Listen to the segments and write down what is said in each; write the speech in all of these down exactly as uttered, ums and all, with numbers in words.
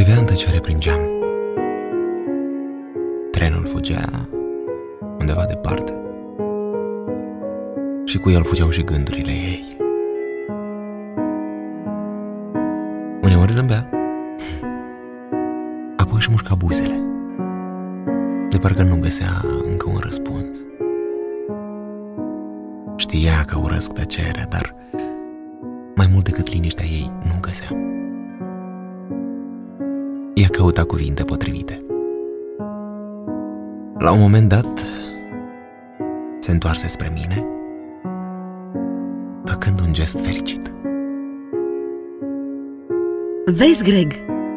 Privea în tăcere prin geam. Trenul fugea undeva departe și cu el fugeau și gândurile ei. Uneori zâmbea, apoi își mușca buzele, de parcă nu găsea încă un răspuns. Știa că urăsc tăcerea, dar mai mult decât liniștea ei nu găsea. Ea căuta cuvinte potrivite. La un moment dat se întoarse spre mine, făcând un gest fericit. Vezi, Greg,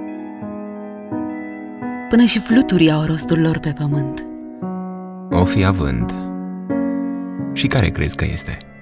până și fluturii au rostul lor pe pământ. O fi având. Și care crezi că este?